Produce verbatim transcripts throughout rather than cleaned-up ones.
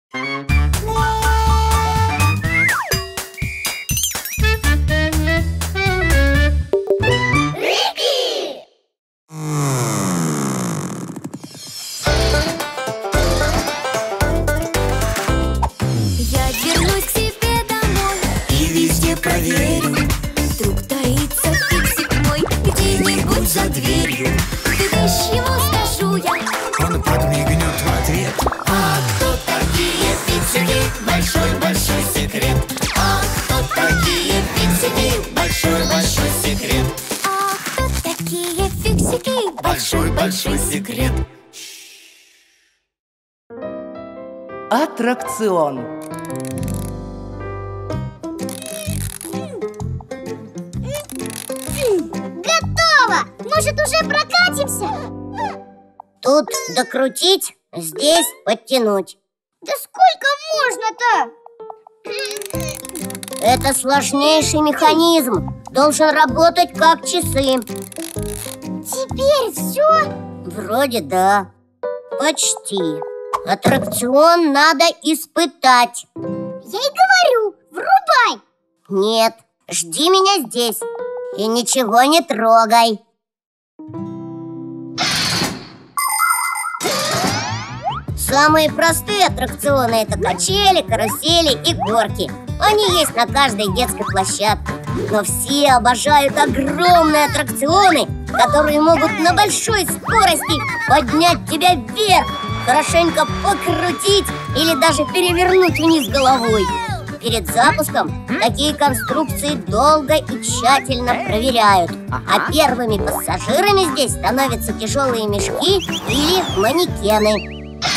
Большой секрет. Аттракцион. Готово! Может, уже прокатимся? Тут докрутить, здесь подтянуть. Да сколько можно-то? Это сложнейший механизм. Должен работать как часы. Теперь все? Вроде да. Почти. Аттракцион надо испытать. Я и говорю, врубай. Нет, жди меня здесь. И ничего не трогай. Самые простые аттракционы — это качели, карусели и горки. Они есть на каждой детской площадке. Но все обожают огромные аттракционы, которые могут на большой скорости поднять тебя вверх, хорошенько покрутить или даже перевернуть вниз головой. Перед запуском такие конструкции долго и тщательно проверяют. А первыми пассажирами здесь становятся тяжелые мешки или манекены.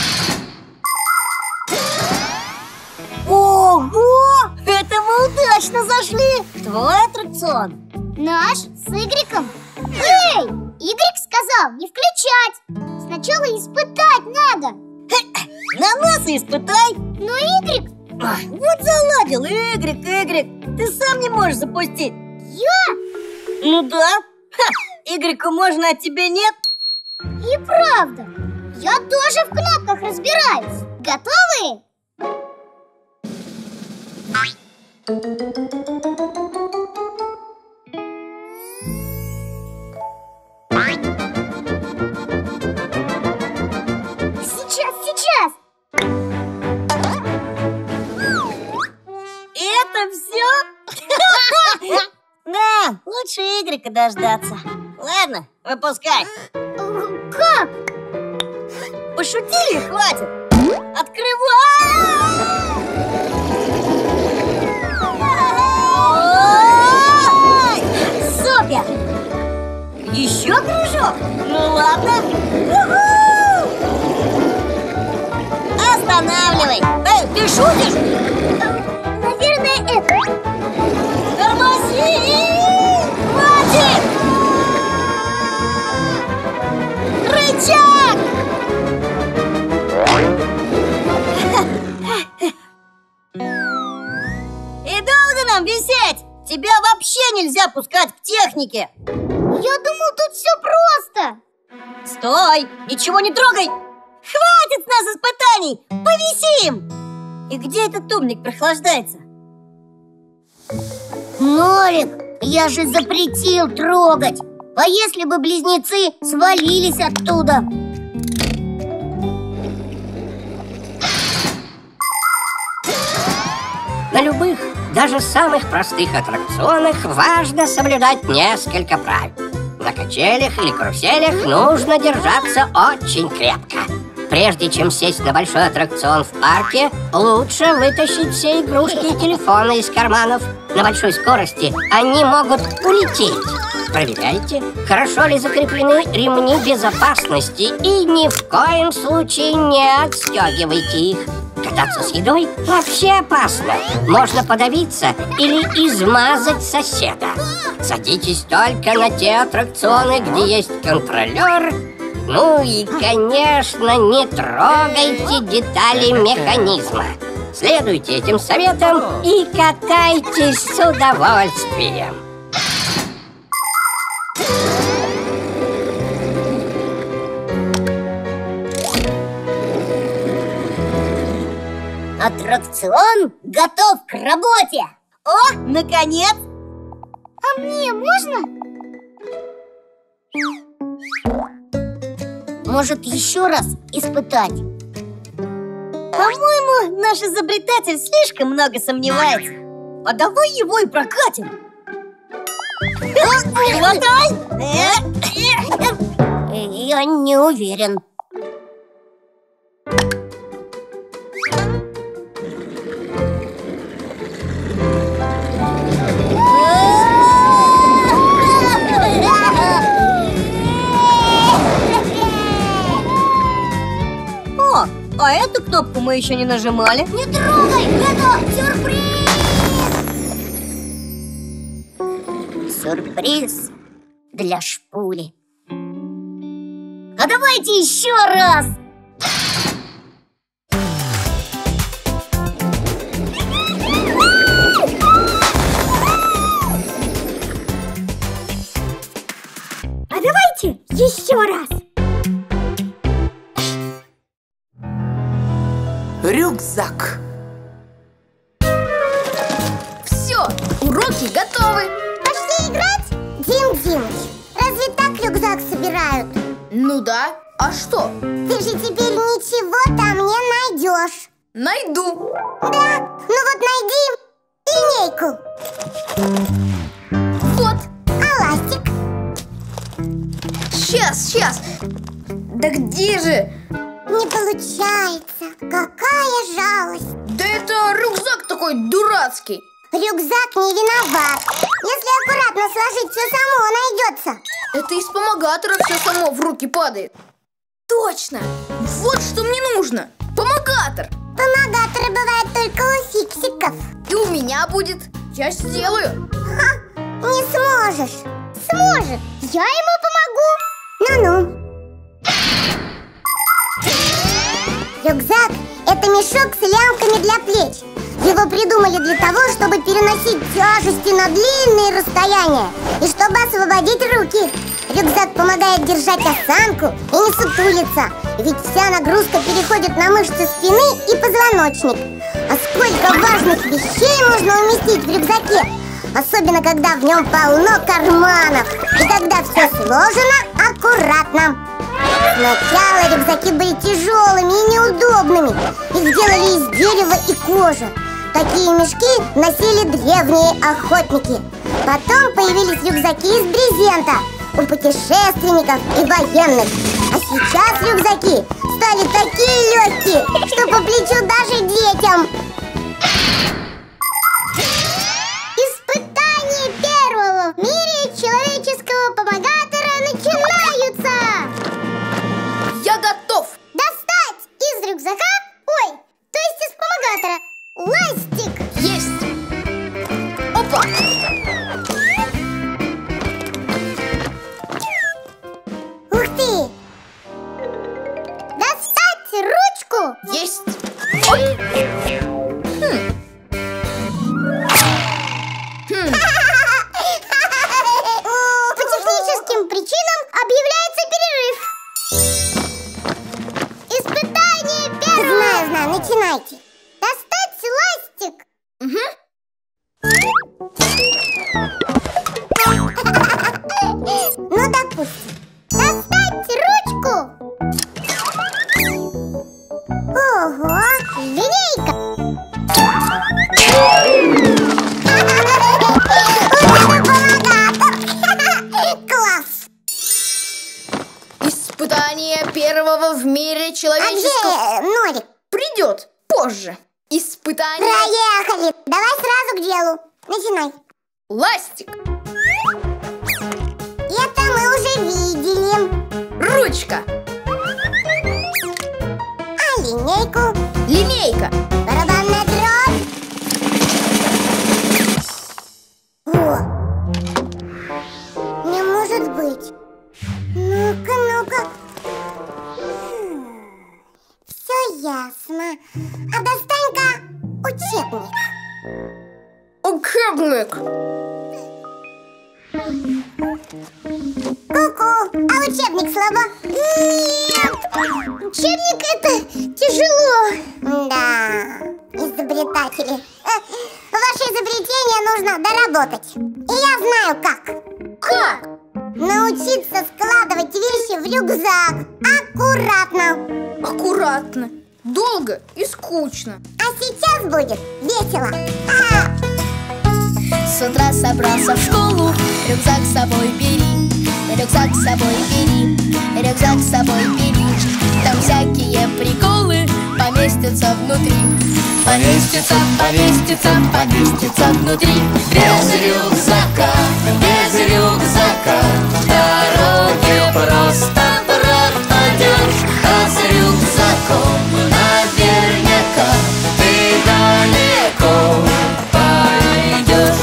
Ого! Это мы удачно зашли! Твой аттракцион? Наш? С Игриком? Эй! Игрик сказал не включать! Сначала испытать надо! На нас и испытай! Но Игрик... Ой, вот заладил! Игрик, Игрик! Ты сам не можешь запустить! Я? Ну да! Ха! Игрику можно, а тебе нет? И правда! Я тоже в кнопках разбираюсь! Готовы? Сейчас, сейчас! Это все? Да, лучше Игрика дождаться. Ладно, выпускай. Как? Пошутили, хватит. Открывай! Супер! Еще кружок? Ну ладно. Останавливай! Эй, ты шутишь? Наверное, это. Тормози! Хватит! Рычаг! И долго нам висеть? Тебя вообще нельзя пускать к технике. Я думал, тут все просто. Стой! Ничего не трогай! Хватит с нас испытаний! Повисим! И где этот умник прохлаждается? Норик, я же запретил трогать. А если бы близнецы свалились оттуда? На любых, даже самых простых аттракционах важно соблюдать несколько правил. На качелях или каруселях нужно держаться очень крепко. Прежде чем сесть на большой аттракцион в парке, лучше вытащить все игрушки и телефоны из карманов. На большой скорости они могут улететь. Проверяйте, хорошо ли закреплены ремни безопасности и ни в коем случае не отстегивайте их. Кататься с едой вообще опасно. Можно подавиться или измазать соседа. Садитесь только на те аттракционы, где есть контролер. Ну и, конечно, не трогайте детали механизма. Следуйте этим советам и катайтесь с удовольствием. Аттракцион готов к работе. О, наконец! А мне можно? Может, еще раз испытать? По-моему, наш изобретатель слишком много сомневается. А давай его и прокатим. Хватай! Я не уверен. О, а эту кнопку мы еще не нажимали. Не трогай, это сюрприз! Сюрприз для Шпули. А давайте еще раз! А давайте еще раз! Рюкзак. Все, уроки готовы. Пошли играть? Дим Димыч, разве так рюкзак собирают? Ну да, а что? Ты же теперь ничего там не найдешь. Найду. Да, ну вот найди линейку. Вот. А ластик? Сейчас, сейчас. Да где же? Не получается. Какая жалость. Да это рюкзак такой дурацкий. Рюкзак не виноват. Если аккуратно сложить, все само найдется. Это из помогатора все само в руки падает. Точно. Вот что мне нужно. Помогатор. Помогаторы бывают только у фиксиков. И у меня будет. Я сделаю. Ха, не сможешь. Сможет. Я ему помогу. Ну-ну. Рюкзак – это мешок с лямками для плеч. Его придумали для того, чтобы переносить тяжести на длинные расстояния и чтобы освободить руки. Рюкзак помогает держать осанку и не сутулиться, ведь вся нагрузка переходит на мышцы спины и позвоночник. А сколько важных вещей можно уместить в рюкзаке, особенно когда в нем полно карманов и когда все сложено аккуратно. Сначала рюкзаки были тяжелыми и неудобными. Их делали из дерева и кожи. Такие мешки носили древние охотники. Потом появились рюкзаки из брезента у путешественников и военных. А сейчас рюкзаки стали такие легкие, что по плечу даже детям. Испытания первого в мире человеческого помогатора начинаются! Я готов. Достать из рюкзака, ой, то есть из помогатора, ластик. Есть. Опа. Ух ты! Достать ручку. Есть. Оп. Хм. Хм. По техническим причинам объявляется перерыв. Испытание первое. Знаю, знаю, начинайте. Достать ластик. Угу. Ну, допустим. Достать ручку. Ого, линейка. Класс. Испытание первого в мире А человеческого где Норик? придет позже. Испытание Проехали. Давай сразу к делу. Начинай. ластик. Это мы уже видели. Ручка. А линейку? Линейка. Барабанная дробь. О! Не может быть. Ну-ка, ну-ка. Все ясно. А достань-ка учебник. Учебник. Ку-ку, а учебник слабо? Нет! Учебник это тяжело. Да, изобретатели. Ваше изобретение нужно доработать. И я знаю как. Как? Научиться складывать вещи в рюкзак. Аккуратно. Аккуратно. Долго и скучно. А сейчас будет весело. А! С утра собрался в школу, рюкзак с собой бери, рюкзак с собой бери, рюкзак с собой бери. Там всякие приколы поместятся внутри. Поместится, поместится, поместится внутри. Без рюкзака, без рюкзака в дороге просто пропадешь. А с рюкзаком наверняка ты далеко пойдешь.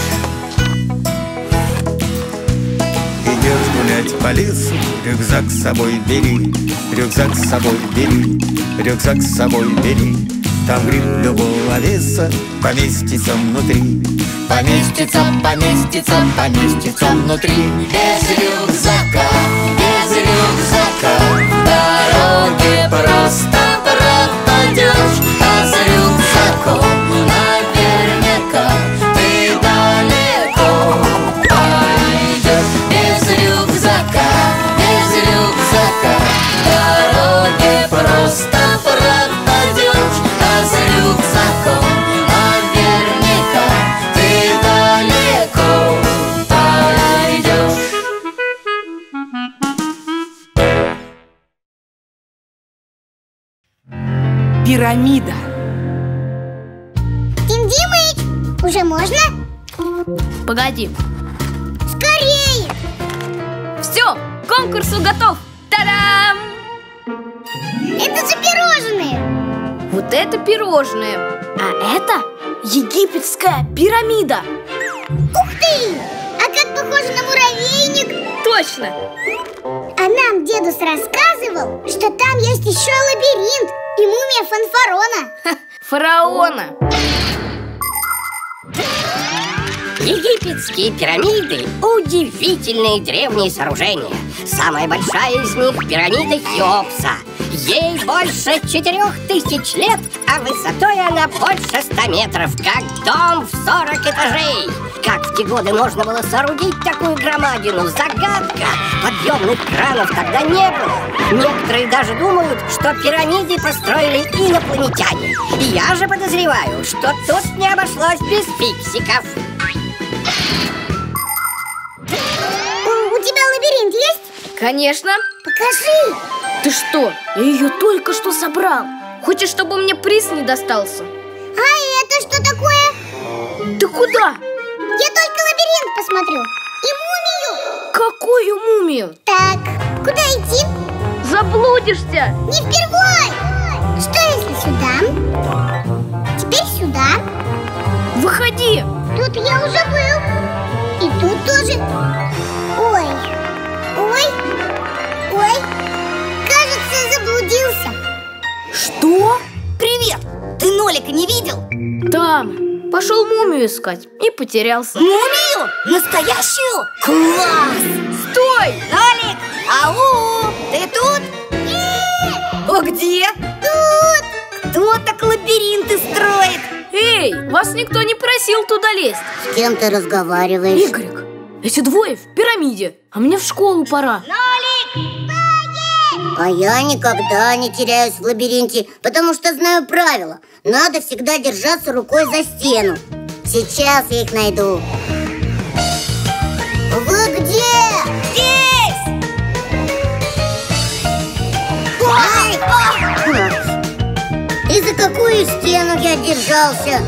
Идешь гулять по лесу, рюкзак с собой бери, рюкзак с собой бери, рюкзак с собой бери. Там гриб любого веса поместится внутри. Поместится, поместится, поместится внутри. Без рюкзака, без рюкзака в дороге просто пропадешь. А с рюкзаком наверняка ты далеко пойдешь. Без рюкзака, без рюкзака в дороге просто пропадешь. А с рюкзаком наверняка ты далеко пойдешь. Пирамида. Тим Димыч, уже можно? Погоди. Скорее! Все, к конкурсу готов. Та-дам! Это же пирожные! Вот это пирожное. А это египетская пирамида. Ух ты! А как похоже на муравейник! Точно. А нам дедус рассказывал, что там есть еще лабиринт и мумия Фанфарона. Фараона. Египетские пирамиды – удивительные древние сооружения. Самая большая из них – пирамида Хеопса. Ей больше четырех тысяч лет, а высотой она больше ста метров, как дом в сорок этажей. Как в те годы можно было соорудить такую громадину? Загадка! Подъемных кранов тогда не было. Некоторые даже думают, что пирамиды построили инопланетяне. И я же подозреваю, что тут не обошлось без фиксиков. У, у тебя лабиринт есть? Конечно. Покажи! Ты что? Я ее только что собрал. Хочешь, чтобы мне приз не достался? А это что такое? Ты куда? Я только лабиринт посмотрю. И мумию. Какую мумию? Так, куда идти? Заблудишься. Не впервой! Что если сюда? Теперь сюда. Выходи. Тут я уже был. И тут тоже. Ой, ой, ой. Кажется, заблудился. Что? Привет! Ты Нолика не видел? Там. Пошел мумию искать и потерялся. Мумию? Настоящую? Класс! Стой! Нолик! Ау! Ты тут? А где? Тут! Кто так лабиринты строит? Эй, вас никто не просил туда лезть. С кем ты разговариваешь? Игорек, эти двое в пирамиде, а мне в школу пора. А я никогда не теряюсь в лабиринте, потому что знаю правила. Надо всегда держаться рукой за стену. Сейчас я их найду. Вы где? Здесь! Ой! И за какую стену я держался?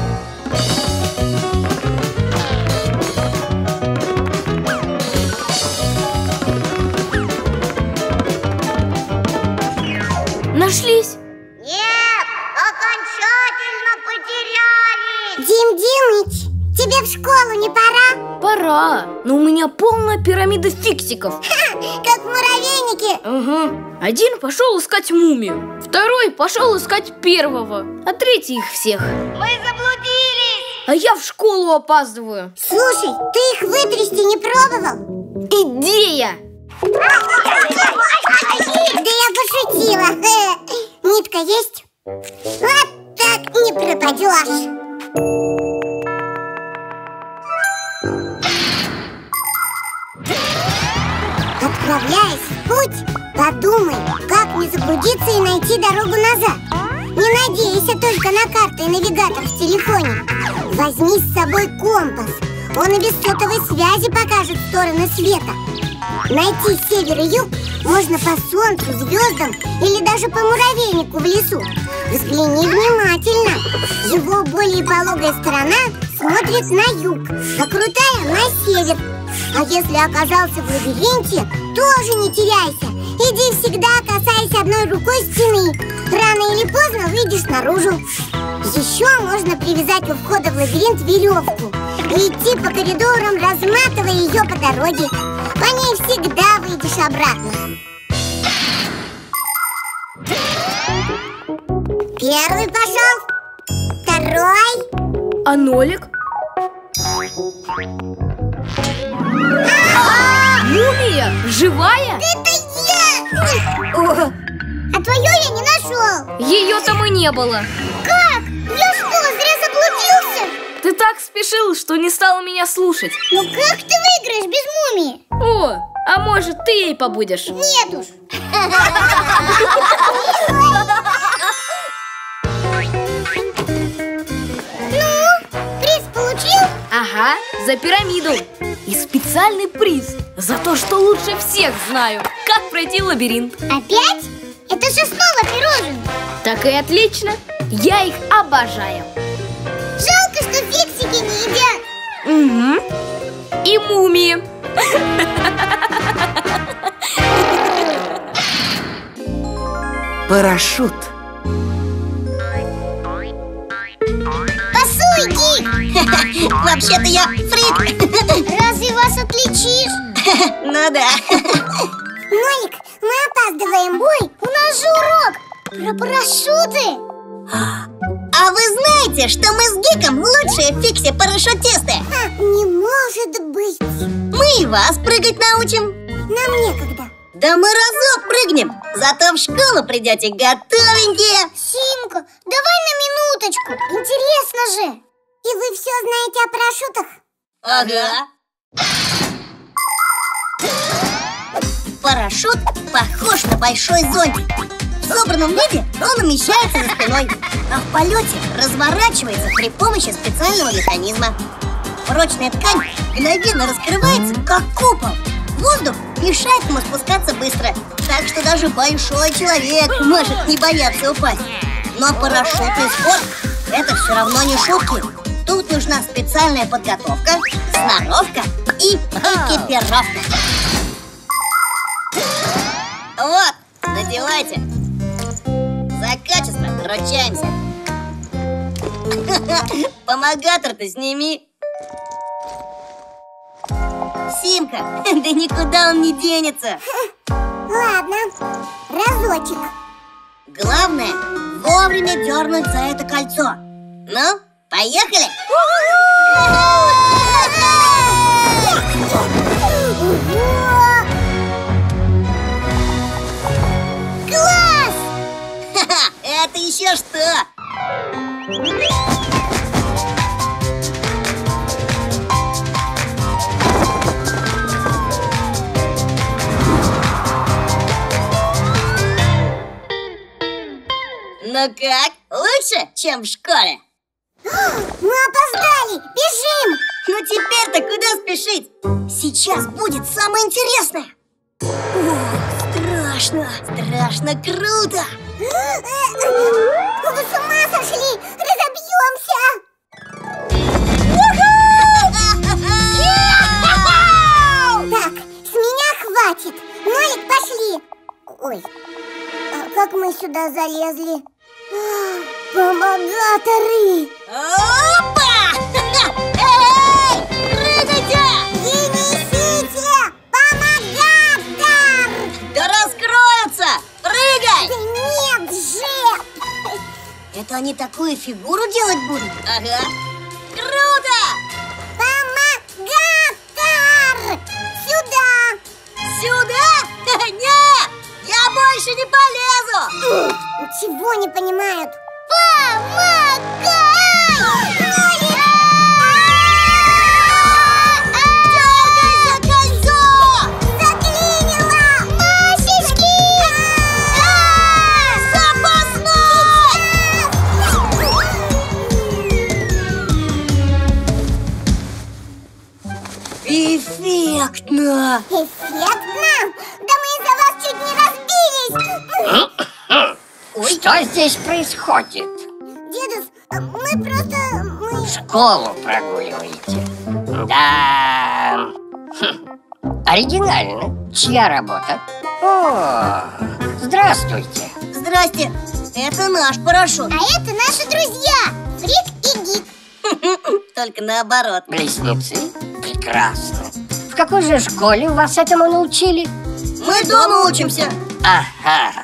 Нашлись? Нет, окончательно потеряли. Дим Димыч, тебе в школу не пора? Пора, но у меня полная пирамида фиксиков. Как в муравейнике. Угу. Один пошел искать мумию, второй пошел искать первого, а третий их всех. Мы заблудились. А я в школу опаздываю. Слушай, ты их вытрясти не пробовал? Идея! Да я пошутила. Нитка есть? Вот так не пропадешь. Отправляясь в путь, подумай, как не заблудиться и найти дорогу назад. Не надейся только на карты и навигатор в телефоне. Возьми с собой компас. Он и без сотовой связи покажет стороны света. Найти север и юг можно по солнцу, звездам или даже по муравейнику в лесу. Взгляни внимательно. Его более пологая сторона смотрит на юг, а крутая на север. А если оказался в лабиринте, тоже не теряйся. Иди всегда, касаясь одной рукой стены. Рано или поздно выйдешь наружу. Еще можно привязать у входа в лабиринт веревку и идти по коридорам, разматывая ее по дороге. По ней всегда выйдешь обратно. Первый пошел. Второй. А Нолик? Мумия! Живая? Это я! А твою я не нашел. Ее там и не было. Как? Я что, зря заблудился? Ты так спешил, что не стал меня слушать. Ну как ты выиграешь без мумии? О, а может ты ей побудешь? Нет уж. Ну, приз получил? Ага, за пирамиду. И специальный приз за то, что лучше всех знаю, как пройти лабиринт. Опять? Это же снова пирожные. Так и отлично. Я их обожаю. Жалко, что фиксики не едят. Угу. И мумии. Парашют. Пасуй, Гик. Вообще-то я фрик. Разве вас отличишь? Ну да. Нолик, мы опаздываем. Ой, у нас же урок про парашюты. А вы знаете, что мы с Гиком лучшие фикси-парашютисты? А, не может быть. Мы и вас прыгать научим. Нам некогда. Да мы разок прыгнем, зато в школу придете готовенькие. Симка, давай на минуточку. Интересно же. И вы все знаете о парашютах? Ага. Парашют похож на большой зонтик. В собранном виде он умещается за спиной, а в полете разворачивается при помощи специального механизма. Прочная ткань мгновенно раскрывается, как купол. Воздух мешает ему спускаться быстро, так что даже большой человек может не бояться упасть. Но парашютный спорт – это все равно не шутки. Тут нужна специальная подготовка, сноровка и экипировка. Вот, надевайте. За качество ручаемся. Помогатор-то сними. Симка, да никуда он не денется. Ладно, разочек. Главное, вовремя дернуть за это кольцо. Ну, поехали! Класс! Ха-ха, это еще что? Ну как? Лучше, чем в школе? Мы опоздали! Бежим! Ну теперь-то куда спешить? Сейчас будет самое интересное. О, страшно, страшно круто. Вы с ума сошли! Разобьемся! Так, с меня хватит. Нолик, пошли. Ой, а как мы сюда залезли? Помогаторы! Опа! Эй! Прыгайте! И несите! Помогатор! Да раскроются! Прыгай! Да нет же! Это они такую фигуру делать будут? Ага. Круто! Помогатор! Сюда! Сюда? Нет! Я больше не полезу! Ничего не понимают. Помогай! Эффектно! Да мы из-за вас чуть не разбились! Что здесь происходит? Дедус, мы просто... мы... Школу прогуливаете? Да... Хм. Оригинально. Чья работа? О, здравствуйте. Здрасте. Это наш парашют. А это наши друзья, Фрик и Гик. Только наоборот. Близнецы? Прекрасно. В какой же школе вас этому научили? Мы дома учимся. Ага.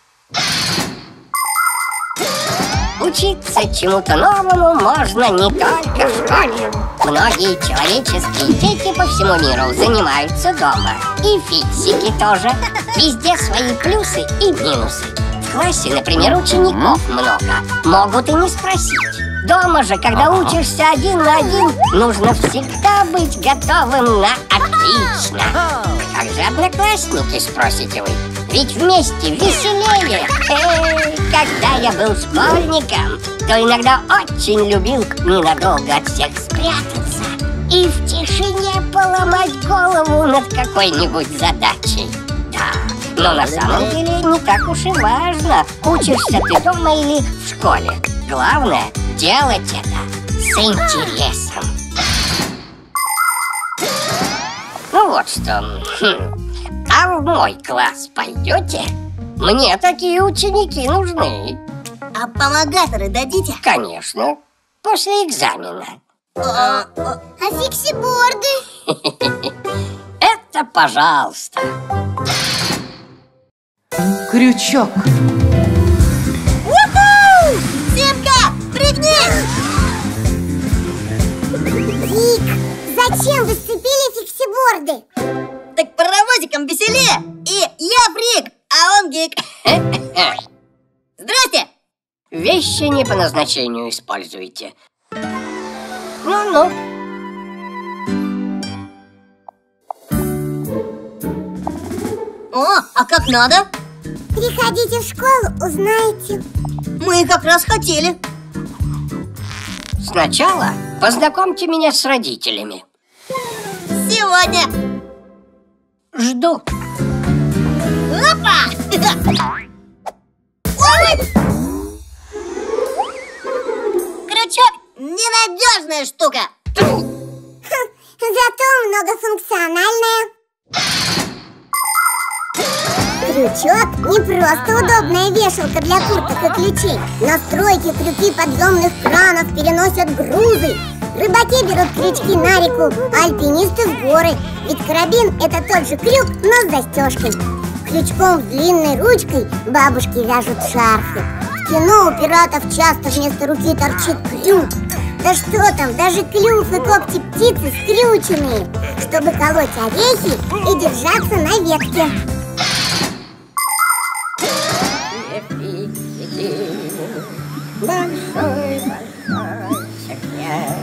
Учиться чему-то новому можно не только в школе. Многие человеческие дети по всему миру занимаются дома. И фиксики тоже. Везде свои плюсы и минусы. В классе, например, учеников много. Могут и не спросить. Дома же, когда учишься один на один, нужно всегда быть готовым на отлично. Как же одноклассники, спросите вы? Ведь вместе веселее. Эй, когда я был школьником, то иногда очень любил ненадолго от всех спрятаться и в тишине поломать голову над какой-нибудь задачей. Да, но на самом деле не так уж и важно, учишься ты дома или в школе. Главное — делать это с интересом. Ну вот что... Хм. А в мой класс пойдете? Мне такие ученики нужны. А помогаторы дадите? Конечно, после экзамена. А, а фиксиборды? Это пожалуйста. Крючок. Уху! Симка, пригнись! Вик, зачем вы сцепили фиксиборды? Так паровозиком веселее. И я Фрик, а он Гик. Здрасте! Вещи не по назначению используйте. Ну-ну. О, а как надо? Приходите в школу, узнаете. Мы как раз хотели. Сначала познакомьте меня с родителями. Сегодня. Жду. Опа! Ой! Крючок — ненадежная штука. Зато многофункциональная. Крючок не просто удобная вешалка для курток и ключей. Настройки, крюки подъемных кранов переносят грузы. Рыбаки берут крючки на реку, а альпинисты в горы. Ведь карабин — это тот же крюк, но с застежкой. Крючком с длинной ручкой бабушки вяжут шарфы. В кино у пиратов часто вместо руки торчит крюк. Да что там, даже клюв и когти птицы скрюченные, чтобы колоть орехи и держаться на ветке. Большой, большой секрет.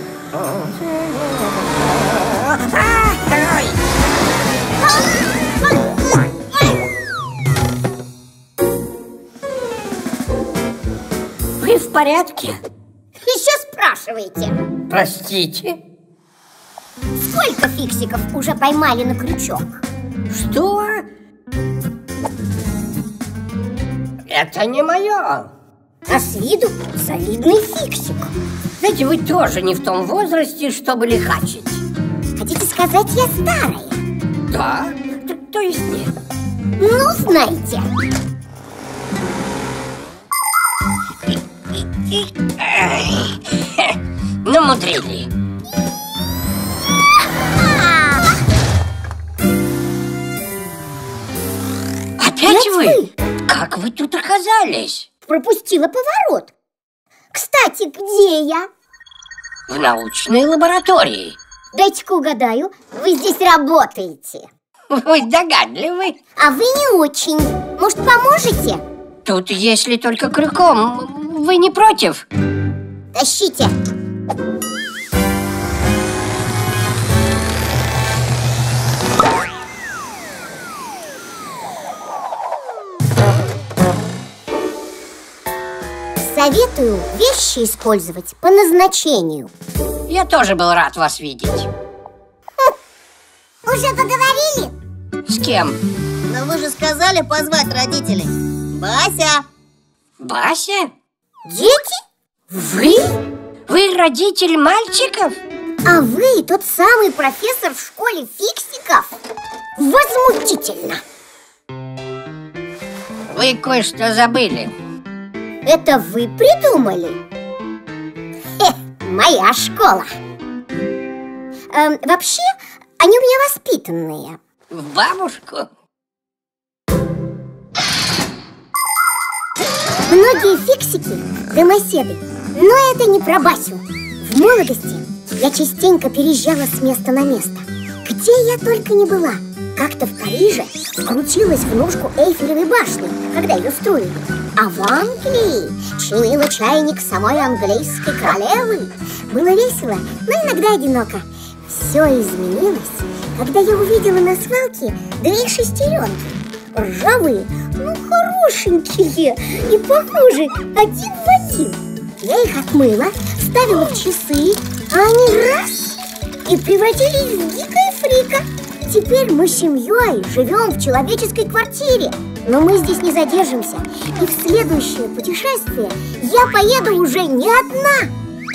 Вы в порядке? Еще спрашиваете? Простите. Сколько фиксиков уже поймали на крючок? Что? Это не мое. А с виду солидный фиксик. Знаете, вы тоже не в том возрасте, чтобы лихачить. Хотите сказать, я старая? Да? То, то есть нет. Ну, знаете. Намудрили. Опять вы? Как вы тут оказались? Пропустила поворот. Кстати, где я? В научной лаборатории. Дайте-ка угадаю, вы здесь работаете. Вы догадливый. А вы не очень. Может, поможете? Тут, если только крюком, вы не против? Тащите. Советую вещи использовать по назначению. Я тоже был рад вас видеть. Уж уже поговорили? С кем? Но вы же сказали позвать родителей. Бася! Бася? Дети? Вы? Вы родитель мальчиков? А вы тот самый профессор в школе фиксиков? Возмутительно! Вы кое-что забыли. Это вы придумали? Хе, моя школа. Эм, вообще, они у меня воспитанные. В бабушку? Многие фиксики – домоседы. Но это не про Басю. В молодости я частенько переезжала с места на место. Где я только не была. Как-то в Париже вкрутилась в ножку Эйфелевой башни, когда ее строили. А в Англии чинила чайник самой английской королевы. Было весело, но иногда одиноко. Все изменилось, когда я увидела на свалке две шестеренки. Ржавые, ну хорошенькие и похожи один в один. Я их отмыла, вставила в часы, а они раз и превратились в дикое фрика. Теперь мы с семьей живем в человеческой квартире. Но мы здесь не задержимся. И в следующее путешествие я поеду уже не одна.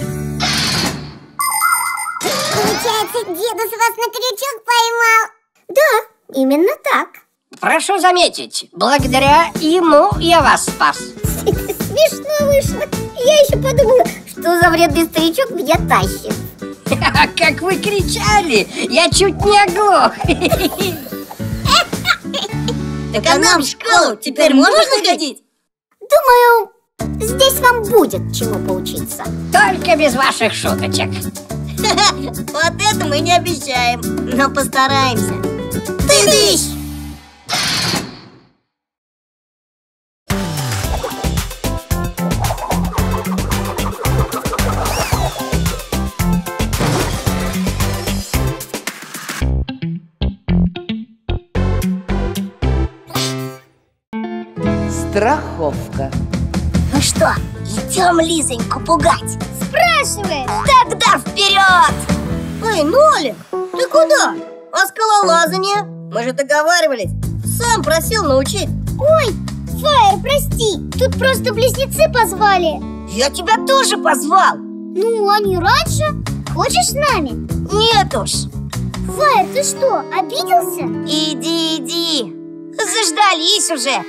Получается, дедус вас на крючок поймал? Да, именно так. Прошу заметить, благодаря ему я вас спас. Смешно вышло. Я еще подумала, что за вредный старичок меня тащит. Как вы кричали, я чуть не оглох. Так а нам в школу теперь можно ходить? Думаю, здесь вам будет чему поучиться. Только без ваших шуточек. Вот это мы не обещаем, но постараемся. Ты дышь! Страховка. Ну что, идем Лизоньку пугать? Спрашивает. Тогда вперед! Эй, Нолик, ты куда? А скалолазание? Мы же договаривались. Сам просил научить. Ой, Фаер, прости, тут просто близнецы позвали. Я тебя тоже позвал. Ну, они раньше. Хочешь с нами? Нет уж. Фаер, ты что, обиделся? Иди, иди. Заждались уже.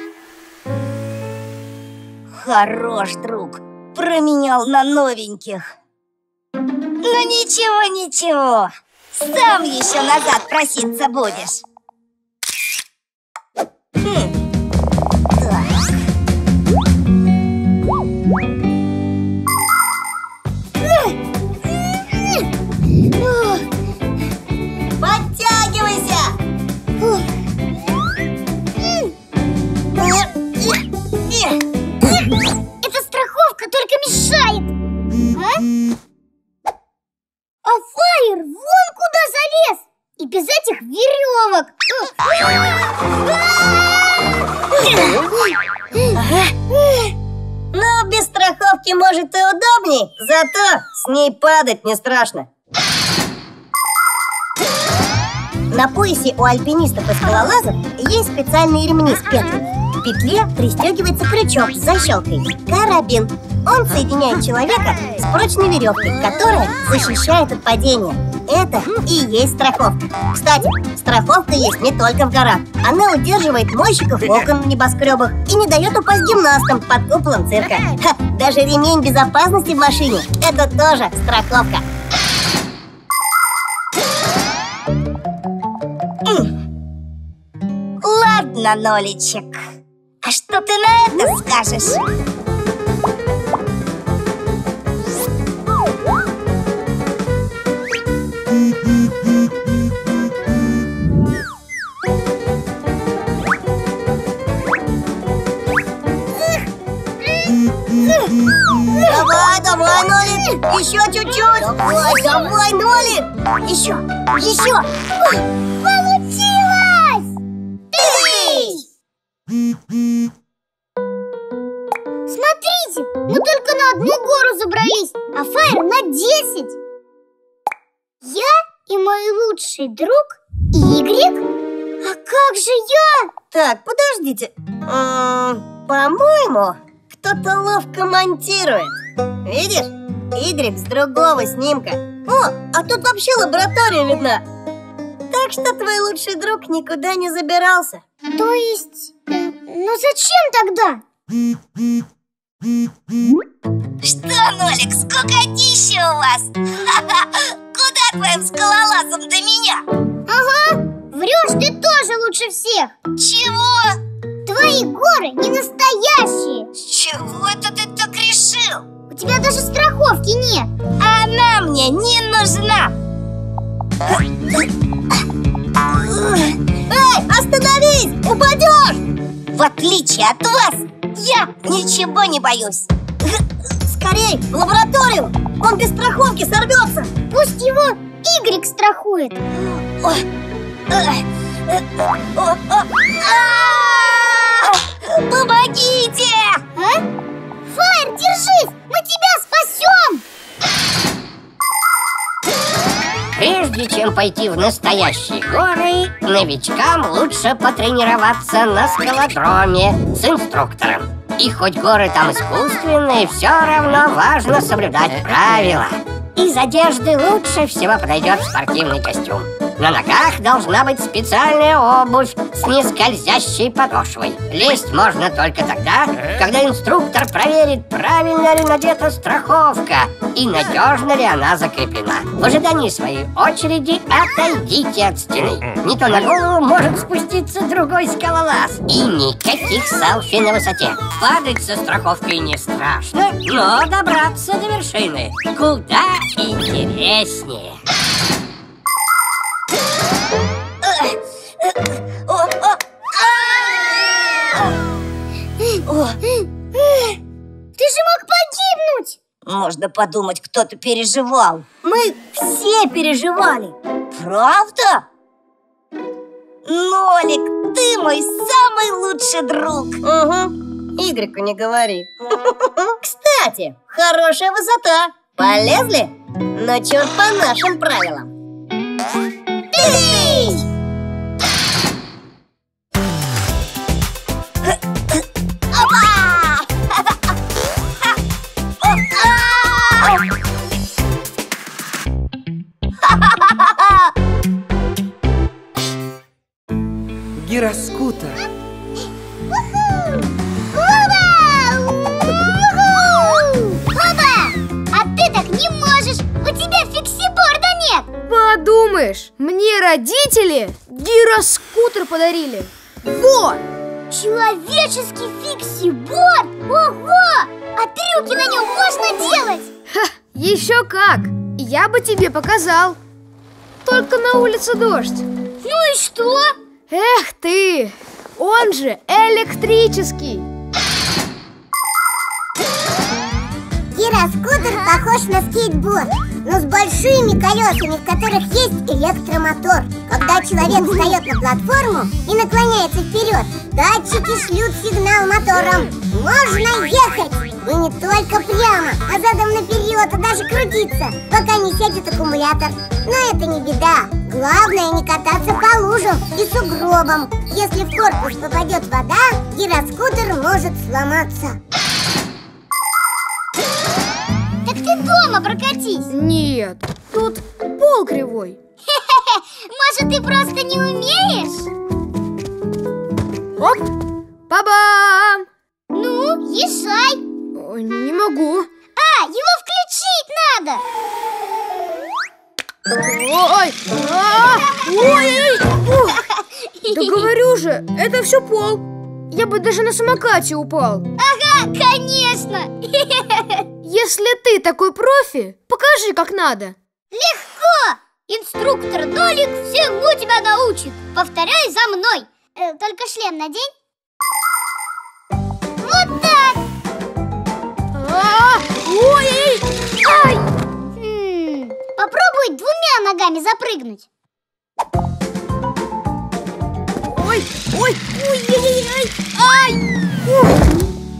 Хорош, друг. Променял на новеньких. Ну ничего, ничего. Сам еще назад проситься будешь. Хм. Подтягивайся! Эта страховка только мешает. А? А Фаер вон куда залез. И без этих веревок. Ну, без страховки, может, и удобней. Зато с ней падать не страшно. На поясе у альпинистов и скалолазов есть специальные ремни с петлями. В петле пристегивается крючок с защелкой – карабин. Он соединяет человека с прочной веревкой, которая защищает от падения. Это и есть страховка. Кстати, страховка есть не только в горах. Она удерживает мойщиков окон в небоскребах и не дает упасть гимнастам под куполом цирка. Ха, даже ремень безопасности в машине – это тоже страховка. Ладно, Ноличек, а что ты на это скажешь? Давай, давай, Нолик, еще чуть-чуть. Давай, давай, Нолик. Еще, еще. Получилось! Смотрите, мы только на одну гору забрались, а Фаер на десять. Я и мой лучший друг Игрик? А как же я? Так, подождите. М-м, по-моему, кто-то ловко монтирует. Видишь? Игрик с другого снимка. О, а тут вообще лаборатория видна. Так что твой лучший друг никуда не забирался. То есть... э, ну зачем тогда? Что, Нолик, скукотища у вас? Куда твоим скалолазом до меня? Ага, врешь ты тоже лучше всех. Чего? Твои горы не настоящие. С чего это ты так решил? У тебя даже страховки нет. Она мне не нужна. Эй, остановись! Упадешь! В отличие от вас, я ничего не боюсь. Скорей, в лабораторию! Он без страховки сорвется. Пусть его Игрик страхует. Ой. Помогите! А? Фаер, держись! Мы тебя спасем! Прежде чем пойти в настоящие горы, новичкам лучше потренироваться на скалодроме с инструктором. И хоть горы там искусственные, все равно важно соблюдать правила. Из одежды лучше всего подойдет спортивный костюм. На ногах должна быть специальная обувь с нескользящей подошвой. Лезть можно только тогда, когда инструктор проверит, правильно ли надета страховка и надежно ли она закреплена. В ожидании своей очереди отойдите от стены. Не то на голову может спуститься другой скалолаз. И никаких селфи на высоте. Падать со страховкой не страшно, но добраться до вершины куда интереснее. Ты же мог погибнуть! Можно подумать, кто-то переживал. Мы все переживали. Правда? Нолик, ты мой самый лучший друг. Угу, Игрику не говори. Кстати, хорошая высота. Полезли? Но черт по нашим правилам. Эй! Гироскутер. Оба! А ты так не можешь! У тебя фиксиборда нет! Подумаешь, мне родители гироскутер подарили. Вот! Человеческий фиксиборд? Ого! А трюки на нем можно делать? Ха, еще как! Я бы тебе показал. Только на улице дождь. Ну и что? Эх ты! Он же электрический. Гироскутер похож на скейтборд, но с большими колесами, в которых есть электромотор. Когда человек встает на платформу и наклоняется вперед, датчики шлют сигнал мотором. Можно ехать! И не только прямо, а задом наперед, и даже крутиться, пока не сядет аккумулятор. Но это не беда. Главное не кататься по лужам и сугробам. Если в корпус попадет вода, гироскутер может сломаться. Так ты дома прокатись. Нет, тут пол кривой. Может, ты просто не умеешь? Оп! Ба-бам! Ну, езжай. Ой, не могу. А, его включить надо. Ой! А! Ой! Ух! Да говорю же, это все пол. Я бы даже на самокате упал. Ага, конечно. Если ты такой профи, покажи, как надо. Легко. Инструктор Нолик всему тебя научит. Повторяй за мной. Э, только шлем надень. Вот так. А! Ой! Ай! Хм, попробуй двумя ногами запрыгнуть. Ой! Ой! Ой-ой-ой! Ай! Ух!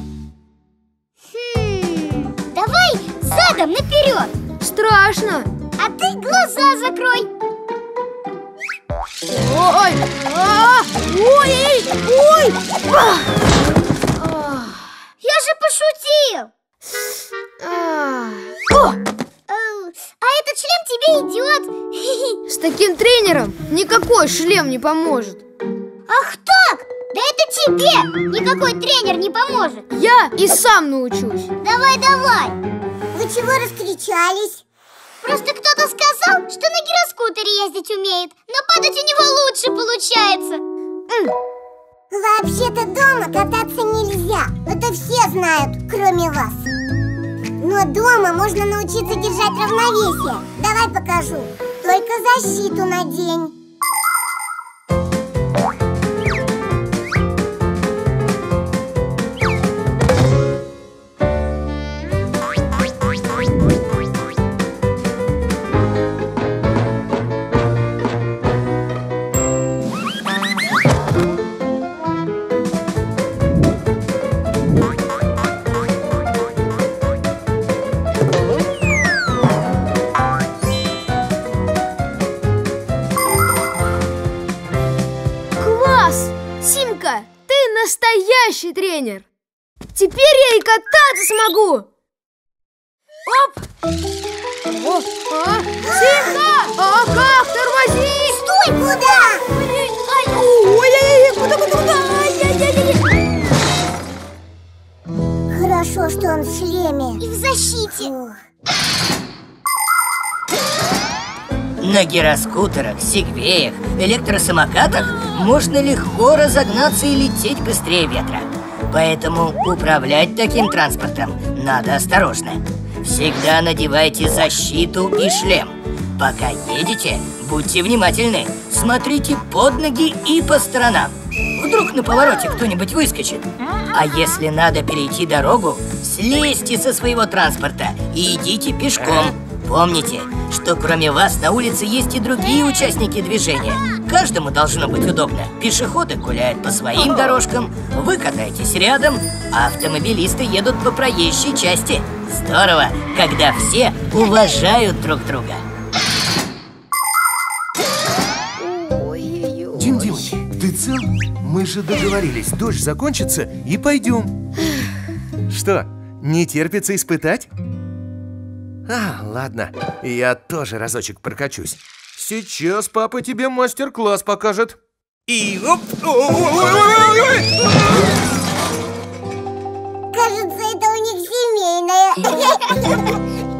Хм, давай задом наперед. Страшно. А ты глаза закрой. Ой! А! Ой! Ой! А! Я же пошутил! А! О! А этот шлем тебе идет. С таким тренером никакой шлем не поможет. Ах так! Да это тебе никакой тренер не поможет. Я и сам научусь. Давай, давай. Вы чего раскричались? Просто кто-то сказал, что на гироскутере ездить умеет, но падать у него лучше получается. Вообще-то дома кататься нельзя. Это все знают, кроме вас. Но дома можно научиться держать равновесие. Давай покажу. Только защиту надень. Симка, ты настоящий тренер. Теперь я и кататься смогу. Оп! О, а? Симка! А как? Тормози! Стой! Куда? Ой-ой-ой! Куда, куда, куда? Ай-яй-яй-яй! Хорошо, что он в шлеме. И в защите. Фух. На гироскутерах, сегвеях, электросамокатах можно легко разогнаться и лететь быстрее ветра. Поэтому управлять таким транспортом надо осторожно. Всегда надевайте защиту и шлем. Пока едете, будьте внимательны. Смотрите под ноги и по сторонам. Вдруг на повороте кто-нибудь выскочит. А если надо перейти дорогу, слезьте со своего транспорта и идите пешком. Помните, что кроме вас на улице есть и другие участники движения. Каждому должно быть удобно. Пешеходы гуляют по своим дорожкам, вы катаетесь рядом, а автомобилисты едут по проезжей части. Здорово, когда все уважают друг друга. Дим Димыч, ты цел? Мы же договорились, дождь закончится и пойдем. Что, не терпится испытать? А, ладно, я тоже разочек прокачусь. Сейчас папа тебе мастер-класс покажет. И оп! Кажется, это у них семейное.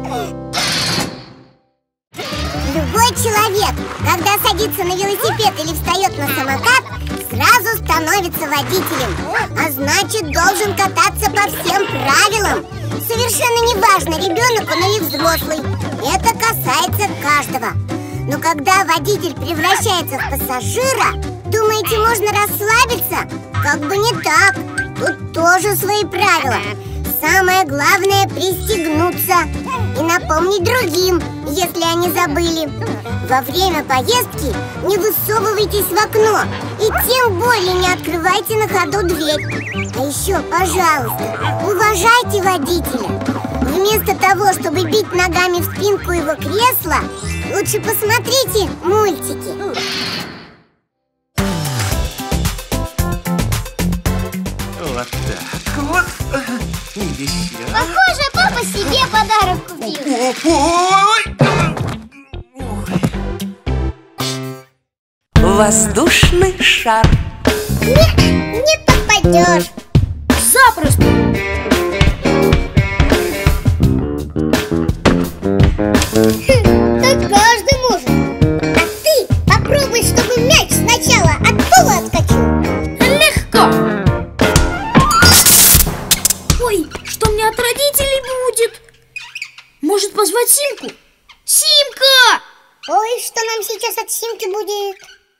Любой человек, когда садится на велосипед или встает на самокат, сразу становится водителем. А значит, должен кататься по всем правилам. Совершенно неважно, ребенок он или взрослый. Это касается каждого. Но когда водитель превращается в пассажира, думаете, можно расслабиться? Как бы не так. Тут тоже свои правила. Самое главное — пристегнуться и напомнить другим, если они забыли. Во время поездки не высовывайтесь в окно и тем более не открывайте на ходу дверь. А еще, пожалуйста, уважайте водителя. Вместо того, чтобы бить ногами в спинку его кресла, лучше посмотрите мультики. Вот так вот. И еще. Похоже, папа себе подарок купил. Воздушный шар. Не, не попадешь. Запросто. Так каждый может. А ты попробуй, чтобы мяч сначала от пола отскочил. Легко. Ой, что мне от родителей будет? Может, позвать Симку? Симка! Ой, что нам сейчас от Симки будет?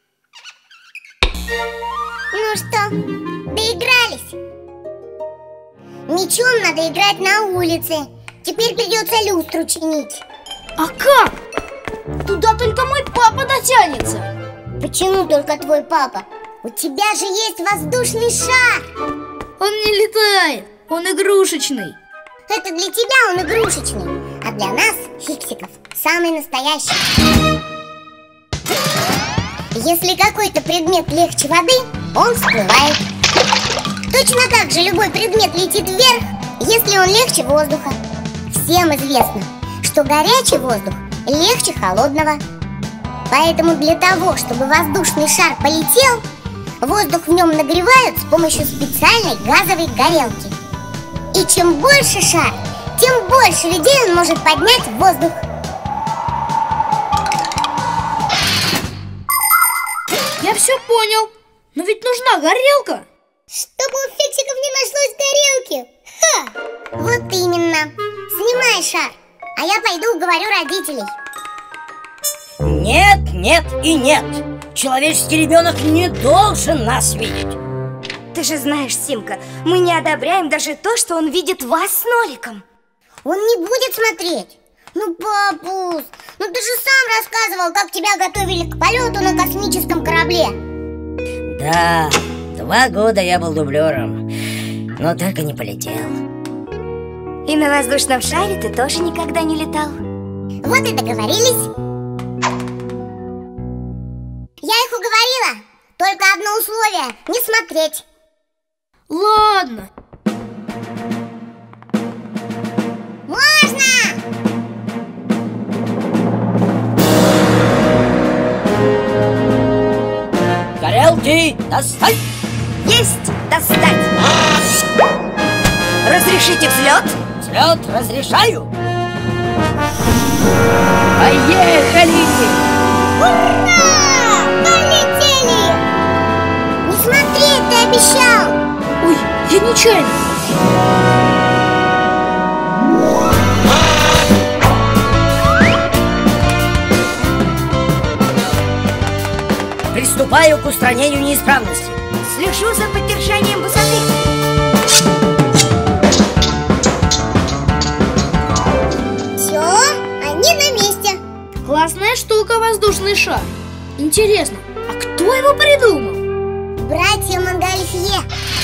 Ну что, доигрались? Мячом надо играть на улице. Теперь придется люстру чинить. А как? Туда только мой папа дотянется. Почему только твой папа? У тебя же есть воздушный шар. Он не летает, он игрушечный. Это для тебя он игрушечный, а для нас, фиксиков, самый настоящий. Если какой-то предмет легче воды, он всплывает. Точно так же любой предмет летит вверх, если он легче воздуха. Всем известно, что горячий воздух легче холодного. Поэтому для того, чтобы воздушный шар полетел, воздух в нем нагревают с помощью специальной газовой горелки. И чем больше шар, тем больше людей он может поднять в воздух. Я все понял, но ведь нужна горелка. Чтобы у фиксиков не нашлось горелки. Ха! Вот именно. Снимай шар, а я пойду уговорю родителей. Нет, нет и нет. Человеческий ребенок не должен нас видеть. Ты же знаешь, Симка, мы не одобряем даже то, что он видит вас с Ноликом. Он не будет смотреть. Ну, папус, ну ты же сам рассказывал, как тебя готовили к полету на космическом корабле. Да, два года я был дублером, но так и не полетел. И на воздушном шаре ты тоже никогда не летал. Вот и договорились. Я их уговорила. Только одно условие – не смотреть. Ладно. Можно! Горелки достать! Есть достать! Разрешите взлет? Взлет разрешаю! Поехали! Ура! Полетели! Не смотреть, ты обещал! Ой, я нечаянно. Приступаю к устранению неисправности. Слежу за поддержанием высоты. Все, они на месте. Классная штука, воздушный шар. Интересно, а кто его придумал? Братья Монгольфье.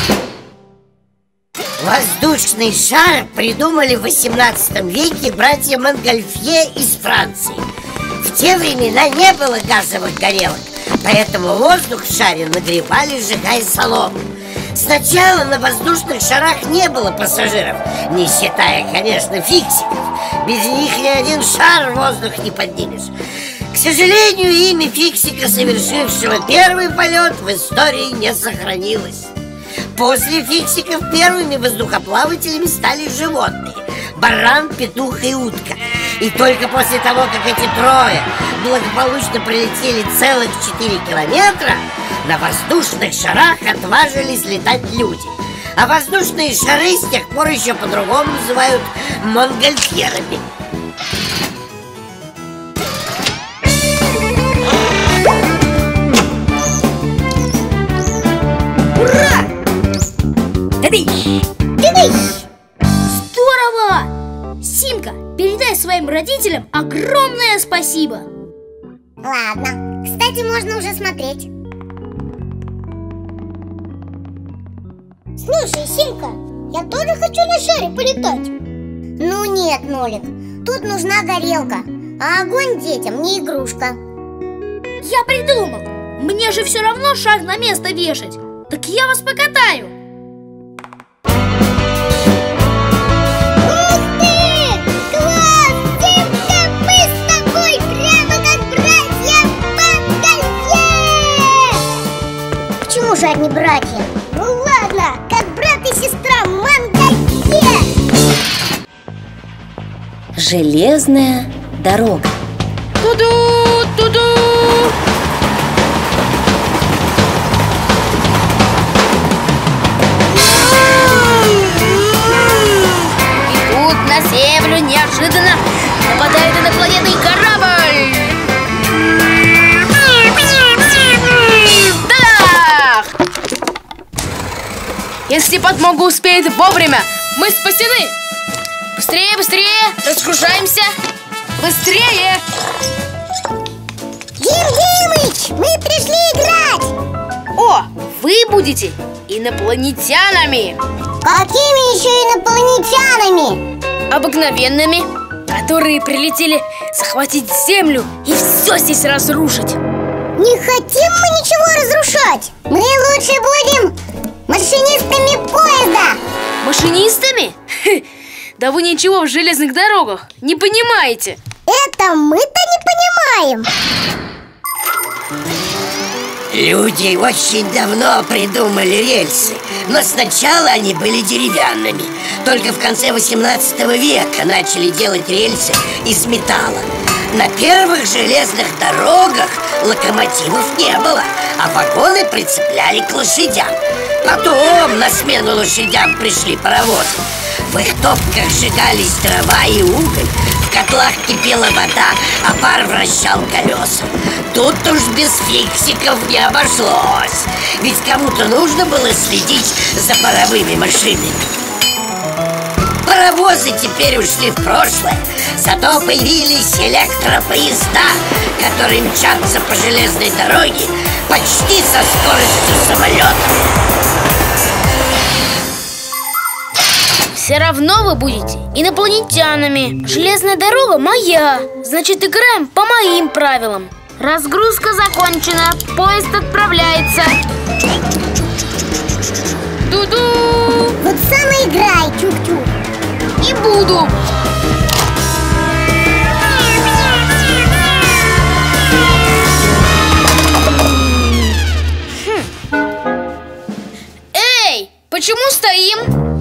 Воздушный шар придумали в восемнадцатом веке братья Монгольфье из Франции. В те времена не было газовых горелок, поэтому воздух в шаре нагревали, сжигая солому. Сначала на воздушных шарах не было пассажиров, не считая, конечно, фиксиков. Без них ни один шар в воздух не поднимешь. К сожалению, имя фиксика, совершившего первый полет, в истории не сохранилось. После фиксиков первыми воздухоплавателями стали животные – баран, петух и утка. И только после того, как эти трое благополучно пролетели целых четыре километра, на воздушных шарах отважились летать люди. А воздушные шары с тех пор еще по-другому называют монгольфьерами. Ура! Тыдыщ! Тыдыщ! Здорово! Симка, передай своим родителям огромное спасибо. Ладно, кстати, можно уже смотреть. Слушай, Симка, я тоже хочу на шаре полетать. Ну нет, Нолик, тут нужна горелка, а огонь детям не игрушка. Я придумал. Мне же все равно шар на место вешать. Так я вас покатаю. Ух ты! Класс! Симка, мы с тобой прямо как братья Монгольфье! Почему же они братья? Ну ладно, как брат и сестра Монгольфье! Железная дорога. Туду, туду. И тут на землю неожиданно нападает инопланетный корабль. Да! Если подмога успеет вовремя, мы спасены. Быстрее, быстрее, разгружаемся. Быстрее! Дим Димыч, мы пришли играть! О, вы будете инопланетянами. Какими еще инопланетянами? Обыкновенными, которые прилетели захватить Землю и все здесь разрушить. Не хотим мы ничего разрушать. Мы лучше будем машинистами поезда. Машинистами? Да вы ничего в железных дорогах не понимаете. Это мы-то не понимаем. Люди очень давно придумали рельсы, но сначала они были деревянными. Только в конце восемнадцатого века начали делать рельсы из металла. На первых железных дорогах локомотивов не было, а вагоны прицепляли к лошадям. Потом на смену лошадям пришли паровозы. В их топках сжигались дрова и уголь, в котлах кипела вода, а пар вращал колеса. Тут уж без фиксиков не обошлось, ведь кому-то нужно было следить за паровыми машинами. Паровозы теперь ушли в прошлое, зато появились электропоезда, которые мчатся по железной дороге почти со скоростью самолета. Все равно вы будете инопланетянами. Железная дорога моя, значит, играем по моим правилам. Разгрузка закончена, поезд отправляется. Ду-ду! Вот сам и играй, Чук-Чук. Не буду. Хм. Эй, почему стоим?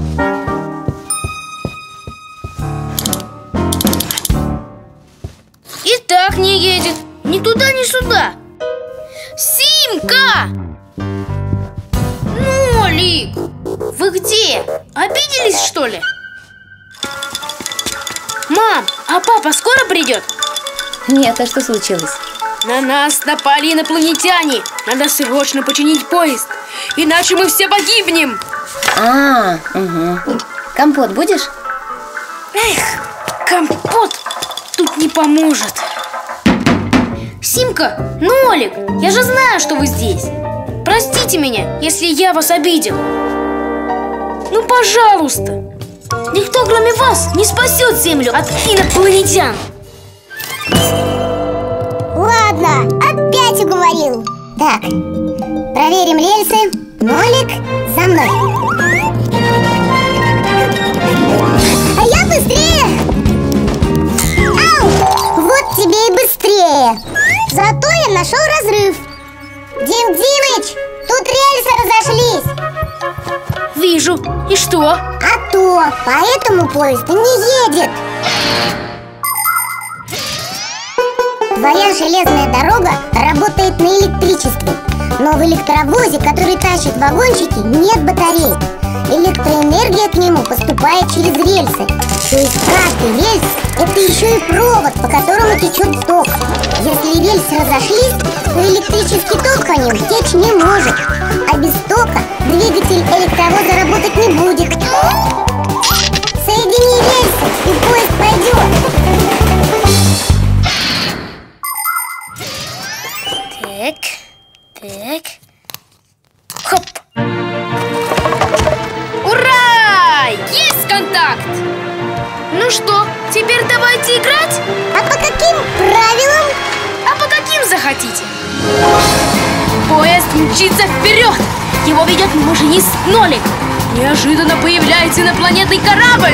И так не едет. Ни туда, ни сюда. Симка! Нолик! Вы где? Обиделись, что ли? Мам, а папа скоро придет? Нет, а что случилось? На нас напали инопланетяне. Надо срочно починить поезд, иначе мы все погибнем. А, угу. Компот будешь? Эх, компот тут не поможет. Симка, Нолик, я же знаю, что вы здесь. Простите меня, если я вас обидел. Ну, пожалуйста. Никто, кроме вас, не спасет Землю от инопланетян. Ладно, опять уговорил. Так, проверим рельсы. Нолик, за мной. А я быстрее. Ау, вот тебе и быстрее. Зато я нашел разрыв. Дим Димыч, тут рельсы разошлись. Вижу. И что? А то, поэтому поезд не едет. Твоя железная дорога работает на электричестве, но в электровозе, который тащит вагончики, нет батарей. Электроэнергия к нему поступает через рельсы. То есть каждый рельс – это еще и провод, по которому течет ток. Если рельсы разошлись, то электрический ток по ним течь не может. А без тока двигатель электровоза работать не будет. Соедини рельсы, и поезд пойдет. Так, так. Хоп! Ура! Есть контакт! Ну что, теперь давайте играть? А по каким правилам? А по каким захотите? Поезд мчится вперед! Его ведет машинист Нолик. Неожиданно появляется инопланетный корабль.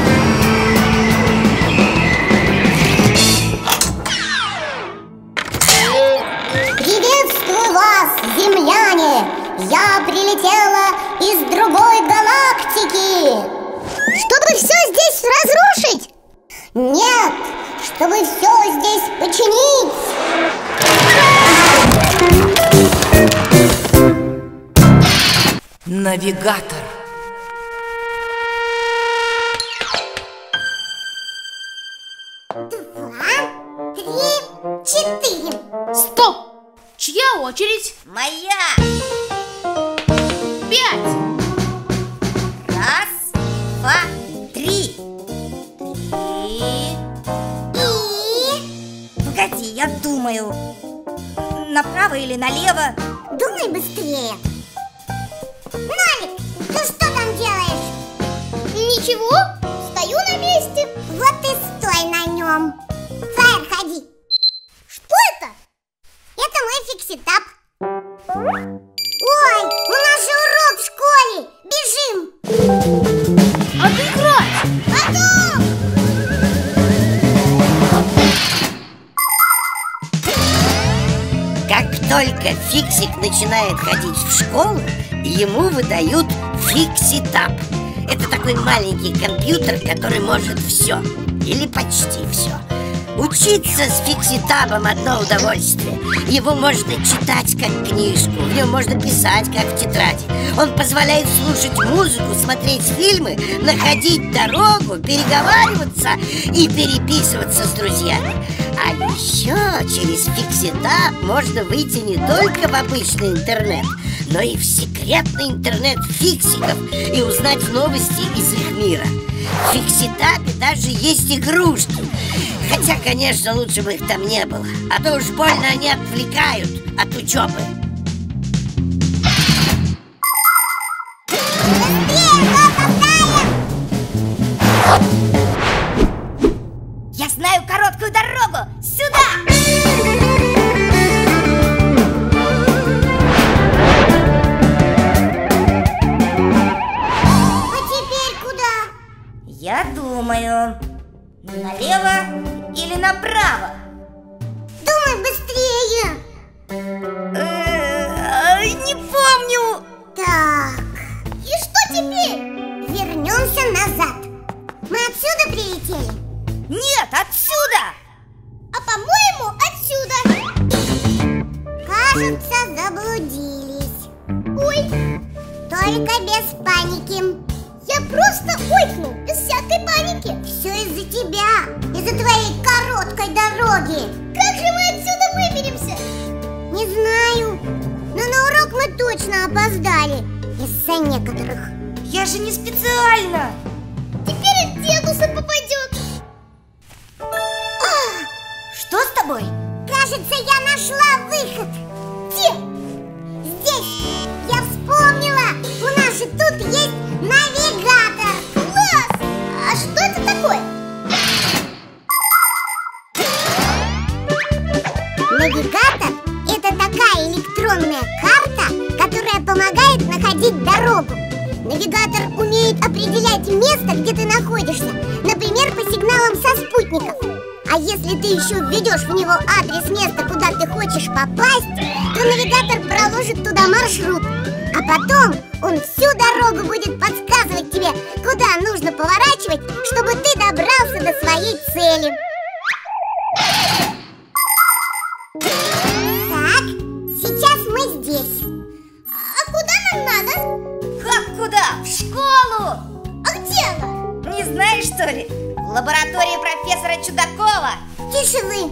Приветствую вас, земляне! Я прилетела из другой галактики. Чтобы все здесь разрушить? Нет, чтобы все здесь починить. Навигатор. Два, три, четыре. Стоп! Чья очередь? Моя! Пять! Раз, два, три. И... И... Погоди, я думаю. Направо или налево? Думай быстрее. Нолик, ты что там делаешь? Ничего, стою на месте. Вот и стой на нем. Фаер, ходи. Что это? Это мой фиксик. начинает ходить в школу, ему выдают фикси-таб. Это такой маленький компьютер, который может все, или почти все. Учиться с фикси-табом одно удовольствие. Его можно читать как книжку, в нем можно писать как в тетради. Он позволяет слушать музыку, смотреть фильмы, находить дорогу, переговариваться и переписываться с друзьями. А еще через фикси-таб можно выйти не только в обычный интернет, но и в секретный интернет фиксиков и узнать новости из их мира. В фикси-табе даже есть игрушки. Хотя, конечно, лучше бы их там не было, а то уж больно они отвлекают от учебы. Я знаю короткую дорогу! Сюда! А теперь куда? Я думаю, налево или направо? Думай быстрее! Не помню! Так, и что теперь? Вернемся назад. Мы отсюда прилетели? Нет, отсюда! А по-моему, отсюда. Кажется, заблудились. Ой, только без паники. Я просто ойкнул, без всякой паники. Все из-за тебя, из-за твоей короткой дороги. Как же мы отсюда выберемся? Не знаю, но на урок мы точно опоздали. Из-за некоторых. Я же не специально. Теперь и дедуса попадет. Что с тобой? Кажется, я нашла выход. Где? Здесь. Я вспомнила. У нас же тут есть навигатор. Класс! А что это такое? Навигатор – это такая электронная карта, которая помогает находить дорогу. Навигатор умеет определять место, где ты находишься, например, по сигналам со спутников. А если ты еще введешь в него адрес места, куда ты хочешь попасть, то навигатор проложит туда маршрут. А потом он всю дорогу будет подсказывать тебе, куда нужно поворачивать, чтобы ты добрался до своей цели. Так, сейчас мы здесь. А куда нам надо? Как куда? В школу! А где она? Не знаешь, что ли? В лаборатории профессора Чудакова. Тише вы.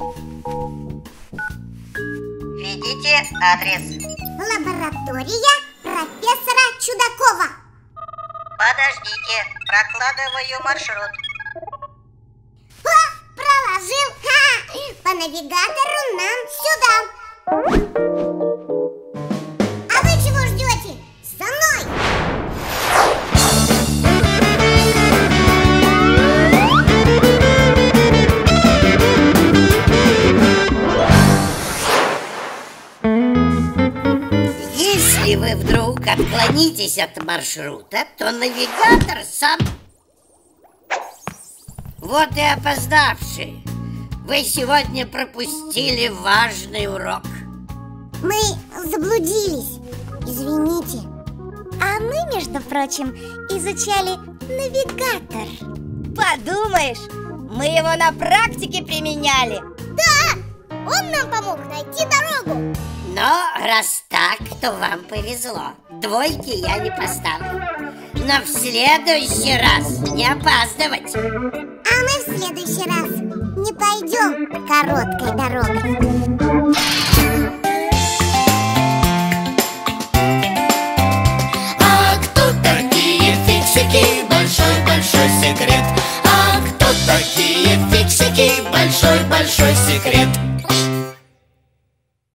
Введите адрес. Лаборатория профессора Чудакова. Подождите, прокладываю маршрут. О, проложил. Ха! По навигатору нам сюда. А вы чего ждете? За мной! Если вы вдруг отклонитесь от маршрута, то навигатор сам... Вот и опоздавшие. Вы сегодня пропустили важный урок. Мы заблудились. Извините. А мы, между прочим, изучали навигатор. Подумаешь, мы его на практике применяли. Да, он нам помог найти дорогу. Но раз так, то вам повезло. Двойки я не поставлю. Но в следующий раз не опаздывать. А мы в следующий раз не пойдем короткой дорогой. А кто такие фиксики? Большой-большой секрет. А кто такие фиксики? Большой-большой секрет.